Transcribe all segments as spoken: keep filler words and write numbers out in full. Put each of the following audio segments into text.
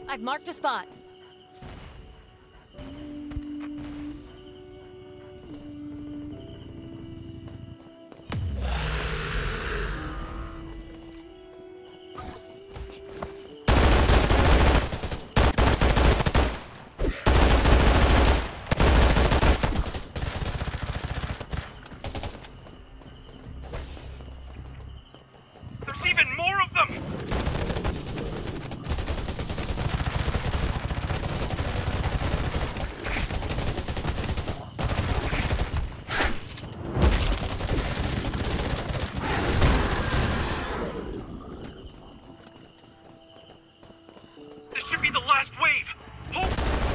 I've marked a spot. There's even more of them! This should be the last wave! Hold!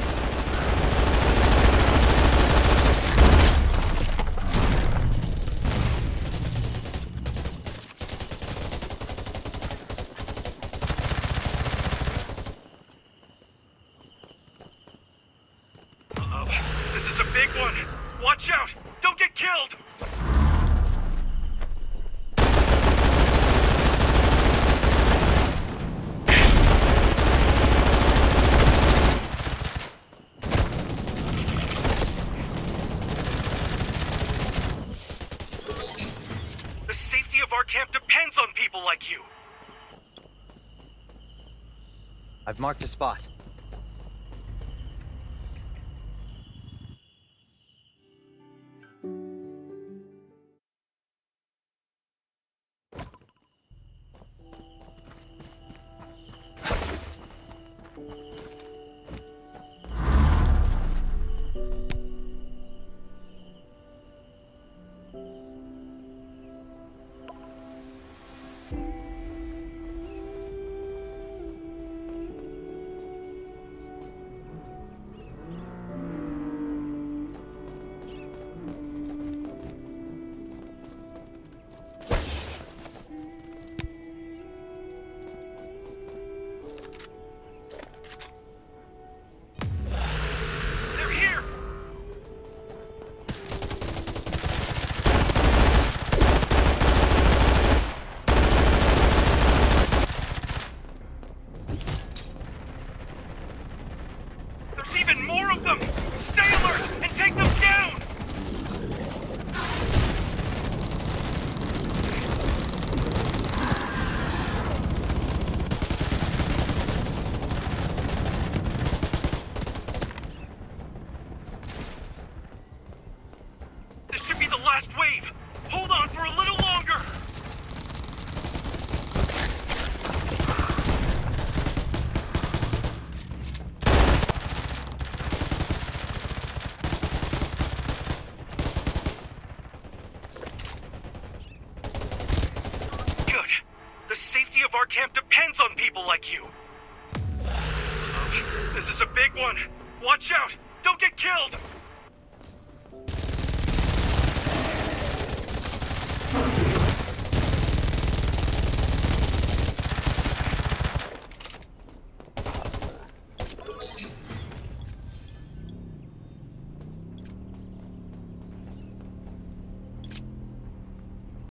Uh-oh. This is a big one! Watch out! Don't get killed! The safety of our camp depends on people like you! I've marked a spot. They're here! There's even more of them! Stay alert and take them down! This should be the last wave! Hold on for a little longer! Good. The safety of our camp depends on people like you. This is a big one. Watch out! Don't get killed!